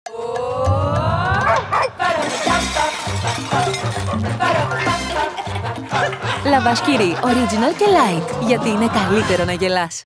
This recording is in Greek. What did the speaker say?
Λαβաշ Κυρί, original και light, γιατί είναι καλύτερο να γελάς.